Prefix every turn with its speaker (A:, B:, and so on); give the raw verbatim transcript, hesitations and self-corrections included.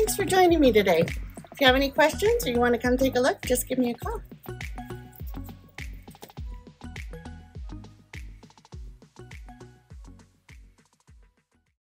A: thanks for joining me today. If you have any questions or you want to come take a look, just give me a call.